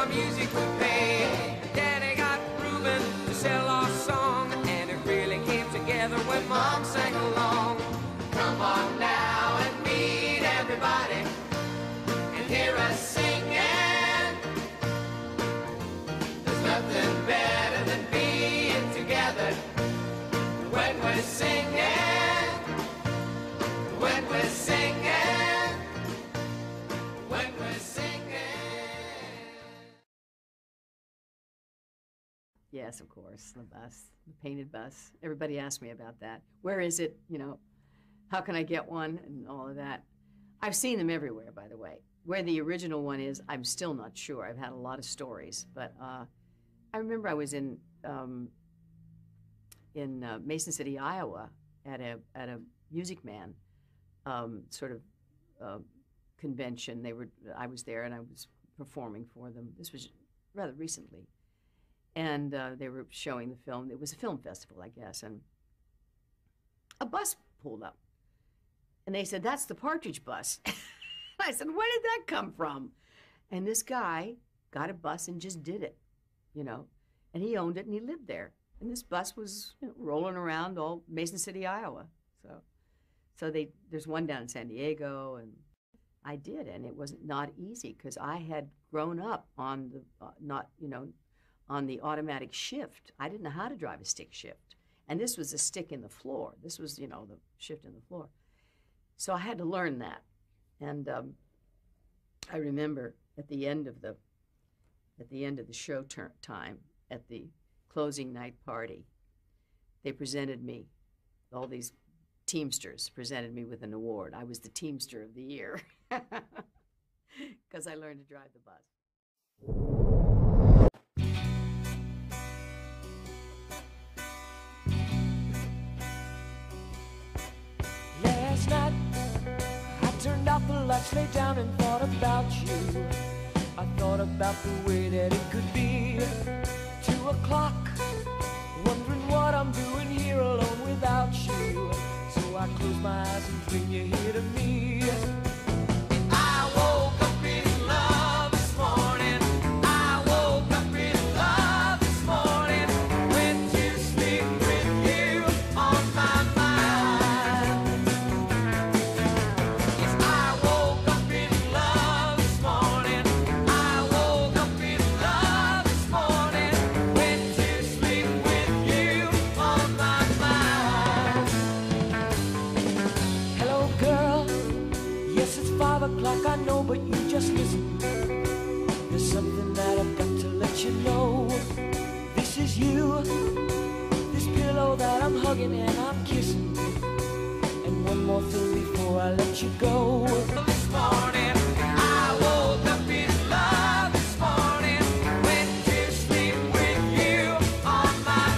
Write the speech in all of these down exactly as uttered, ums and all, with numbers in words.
music would pay. Daddy got Reuben to sell our song, and it really came together when Mom sang along. Come on now and meet everybody and hear us singing. There's nothing better than being together when we're singing, when we're singing, when we're singing. Yes, of course, the bus, the painted bus. Everybody asked me about that. Where is it? You know, how can I get one? And all of that. I've seen them everywhere, by the way. Where the original one is, I'm still not sure. I've had a lot of stories, but uh, I remember I was in um, in uh, Mason City, Iowa, at a at a Music Man um, sort of uh, convention. They were I was there and I was performing for them. This was rather recently, and uh, they were showing the film. It was a film festival, I guess, and a bus pulled up. And they said, that's the Partridge bus. I said, where did that come from? And this guy got a bus and just did it, you know. And he owned it and he lived there. And this bus was, you know, rolling around all Mason City, Iowa. So so they there's one down in San Diego, and I did. And it was not easy because I had grown up on the, uh, not, you know, on the automatic shift. I didn't know how to drive a stick shift. And this was a stick in the floor. This was, you know, the shift in the floor. So I had to learn that, and um, I remember at the end of the at the end of the show time, at the closing night party, they presented me, all these Teamsters presented me with an award. I was the Teamster of the Year because I learned to drive the bus. Last night, I turned off the lights, lay down and thought about you. I thought about the way that it could be. Two o'clock, wondering what I'm doing here alone without you. So I close my eyes and bring you here to me. I woke up in love this morning. I woke up in love this morning. Went to sleep with you on my mind. Yes, I woke up in love this morning. I woke up in love this morning. Went to sleep with you on my mind. Hello, girl. Yes, it's five o'clock, I know, but you just listen. There's something that I've got to let you know. This is you, this pillow that I'm hugging and I'm kissing. And one more thing before I let you go. This morning, I woke up in love this morning. Went to sleep with you on my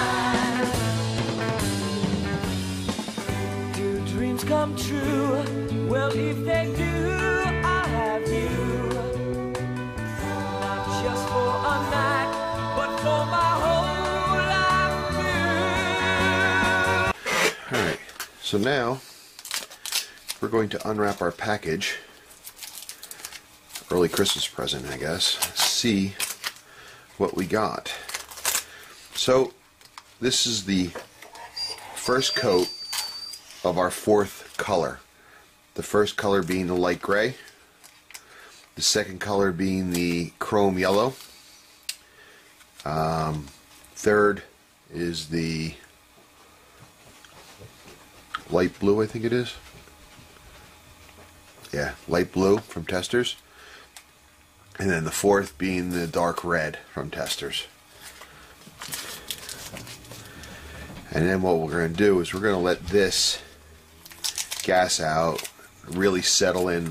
mind. Do dreams come true? Well, if they do, I have you. Not just for a night, but for my whole life through. Alright, so now we're going to unwrap our package. Early Christmas present, I guess. See what we got. So, this is the first coat of our fourth color. The first color being the light gray. The second color being the chrome yellow. Um, third is the light blue, I think it is. Yeah, light blue from Testers. And then the fourth being the dark red from Testers. And then what we're going to do is we're going to let this gas out, really settle in,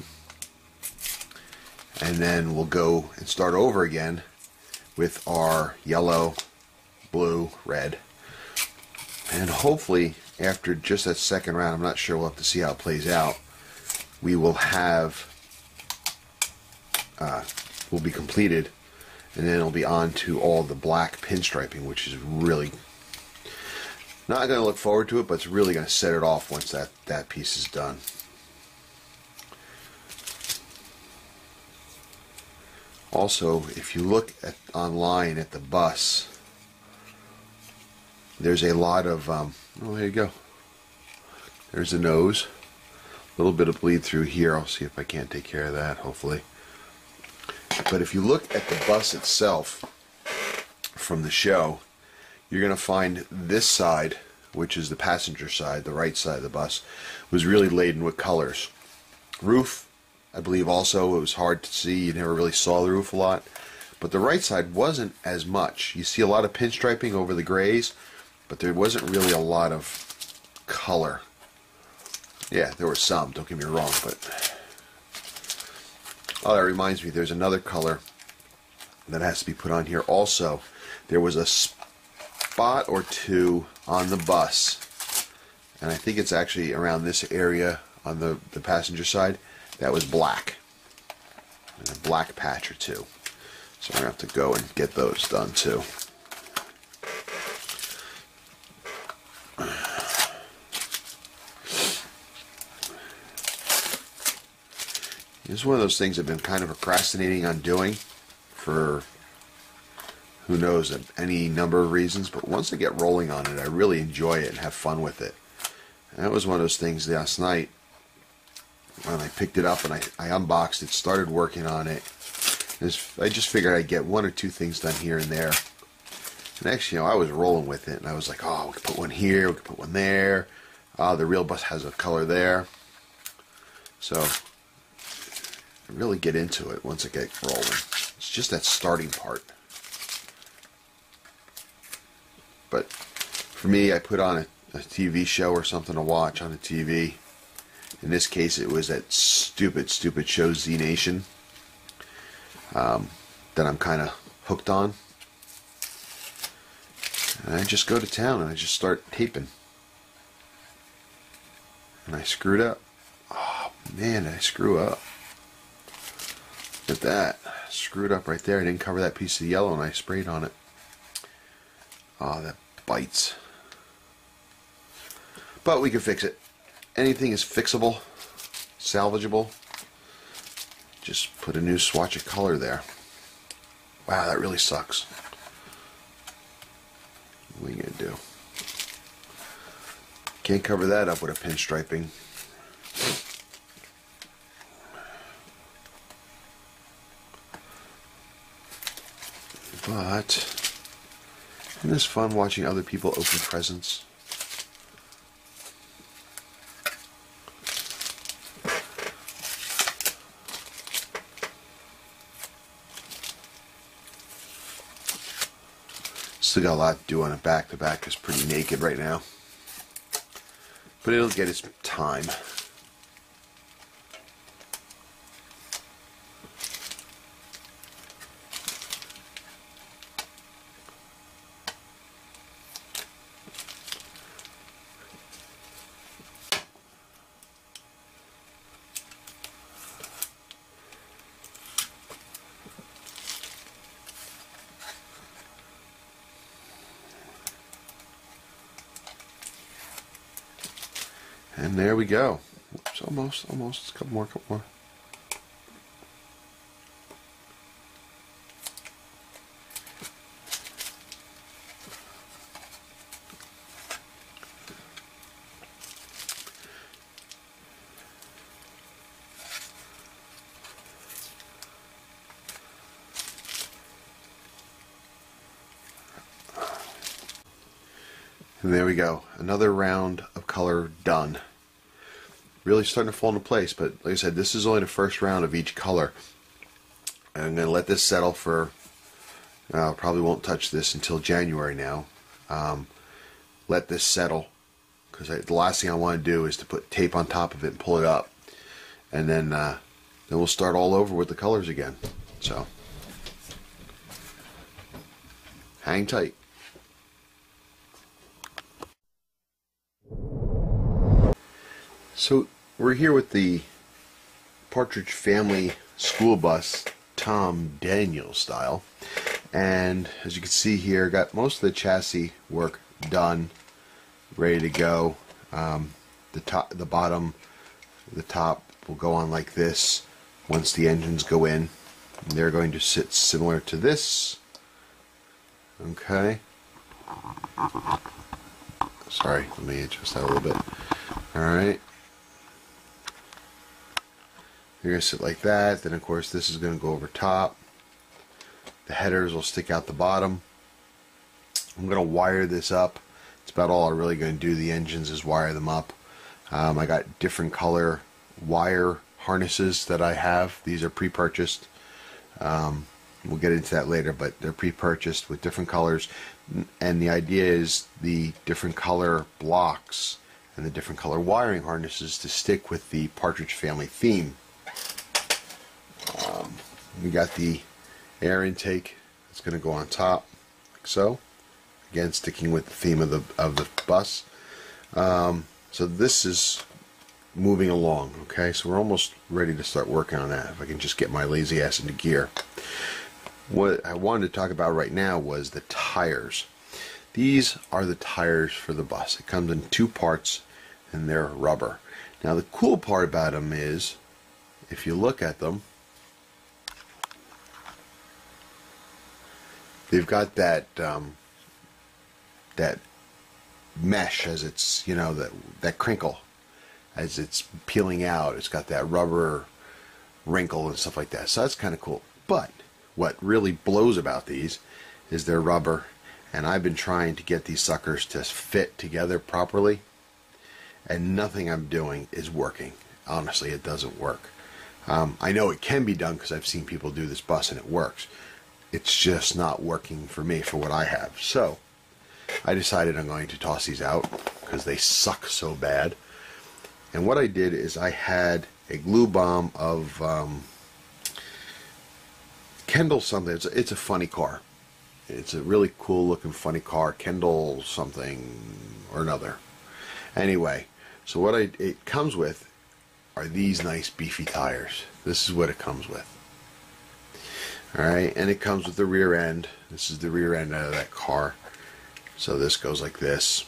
and then we'll go and start over again with our yellow, blue, red. And hopefully after just that second round, I'm not sure, we'll have to see how it plays out, we will have uh, will be completed, and then it'll be on to all the black pinstriping, which is really not going to look forward to it, but it's really going to set it off once that that piece is done. Also, if you look at online at the bus, there's a lot of, um, oh, there you go. There's the nose. A little bit of bleed through here. I'll see if I can't take care of that, hopefully. But if you look at the bus itself from the show, you're going to find this side, which is the passenger side, the right side of the bus, was really laden with colors. Roof, I believe also, it was hard to see. You never really saw the roof a lot. But the right side wasn't as much. You see a lot of pinstriping over the grays, but there wasn't really a lot of color. Yeah, there was some, don't get me wrong, but... Oh, that reminds me, there's another color that has to be put on here also. There was a spot or two on the bus, and I think it's actually around this area on the, the passenger side, that was black. And a black patch or two. So we're going to have to go and get those done too. It's one of those things I've been kind of procrastinating on doing for who knows, any number of reasons, but once I get rolling on it, I really enjoy it and have fun with it. And that was one of those things last night when I picked it up and I, I unboxed it, started working on it. I just figured I'd get one or two things done here and there. And actually, you know, I was rolling with it, and I was like, oh, we could put one here, we could put one there. Ah, the real bus has a color there. So, I really get into it once I get rolling. It's just that starting part. But for me, I put on a, a T V show or something to watch on the T V. In this case, it was that stupid, stupid show Z Nation um, that I'm kind of hooked on. And I just go to town and I just start taping. And I screwed up. Oh, man, did I screw up. Look at that. Screwed up right there. I didn't cover that piece of yellow and I sprayed on it. Oh, that bites. But we can fix it. Anything is fixable, salvageable. Just put a new swatch of color there. Wow, that really sucks. What are you gonna do? Can't cover that up with a pinstriping. But isn't this fun watching other people open presents? Still got a lot to do on it. Back to back is pretty naked right now. But it'll get its time. And there we go. Oops, almost, almost. A couple more, couple more. And there we go. Another round of color done. Really starting to fall into place, but like I said, this is only the first round of each color. And I'm going to let this settle for, uh, probably won't touch this until January now. Um, let this settle, because the last thing I want to do is to put tape on top of it and pull it up. And then, uh, then we'll start all over with the colors again. So, hang tight. So we're here with the Partridge family school bus, Tom Daniel style, and as you can see here, got most of the chassis work done, ready to go. Um, the top, the bottom, the top will go on like this once the engines go in. They're going to sit similar to this. Okay. Sorry, let me adjust that a little bit. Alright. They're going to sit like that. Then, of course, this is going to go over top. The headers will stick out the bottom. I'm going to wire this up. It's about all I'm really going to do. The engines is wire them up. Um, I got different color wire harnesses that I have. These are pre-purchased. Um, we'll get into that later, but they're pre-purchased with different colors. And the idea is the different color blocks and the different color wiring harnesses to stick with the Partridge Family theme. Um, we got the air intake. It's going to go on top, like so. Again, sticking with the theme of the of the bus. Um, so this is moving along. Okay, so we're almost ready to start working on that. If I can just get my lazy ass into gear. What I wanted to talk about right now was the tires. These are the tires for the bus. It comes in two parts, and they're rubber. Now the cool part about them is, if you look at them, they've got that um, that mesh as it's, you know, that that crinkle as it's peeling out. It's got that rubber wrinkle and stuff like that. So that's kind of cool. But what really blows about these is they're rubber, and I've been trying to get these suckers to fit together properly, and nothing I'm doing is working. Honestly, it doesn't work. Um, I know it can be done because I've seen people do this bus and it works. It's just not working for me for what I have. So I decided I'm going to toss these out because they suck so bad. And what I did is I had a glue bomb of um, Kendall something. It's a, it's a funny car. It's a really cool looking funny car. Kendall something or another. Anyway, so what I it comes with are these nice beefy tires. This is what it comes with. Alright, and it comes with the rear end. This is the rear end of that car. So this goes like this.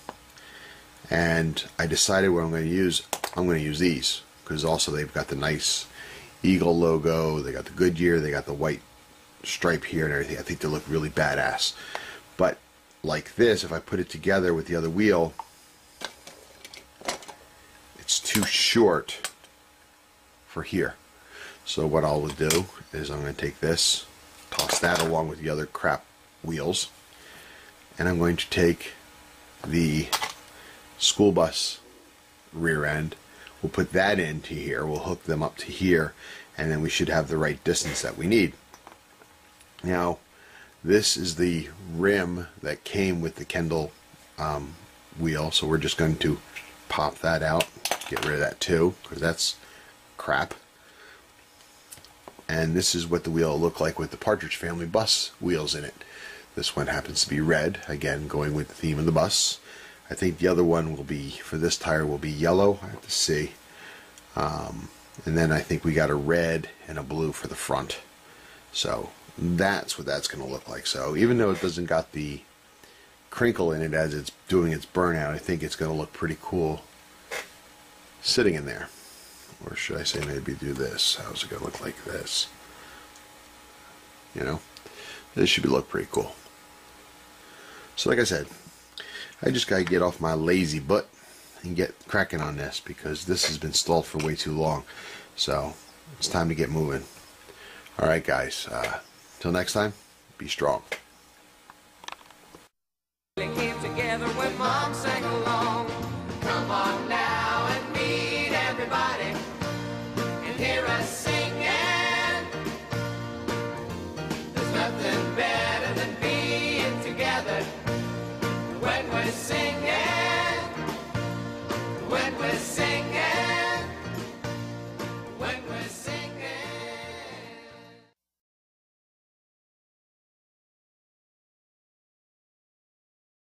And I decided what I'm going to use. I'm going to use these because also they've got the nice Eagle logo. They got the Goodyear. They got the white stripe here and everything. I think they look really badass. But like this, if I put it together with the other wheel, it's too short for here. So what I'll do is I'm going to take this, toss that along with the other crap wheels, and I'm going to take the school bus rear end. We'll put that into here. We'll hook them up to here, and then we should have the right distance that we need. Now, this is the rim that came with the Kendall um, wheel, so we're just going to pop that out, get rid of that too, because that's crap. And this is what the wheel will look like with the Partridge Family bus wheels in it. This one happens to be red, again going with the theme of the bus. I think the other one will be, for this tire, will be yellow. I have to see. Um, and then I think we got a red and a blue for the front. So that's what that's going to look like. So even though it doesn't got the crinkle in it as it's doing its burnout, I think it's going to look pretty cool sitting in there. Or should I say maybe do this? How's it going to look like this? You know? This should be look pretty cool. So like I said, I just got to get off my lazy butt and get cracking on this because this has been stalled for way too long. So it's time to get moving. Alright guys, uh, till next time, be strong. They came together when Mom sang along. Come on now and meet everybody and hear us singing. There's nothing better than being together when we're singing.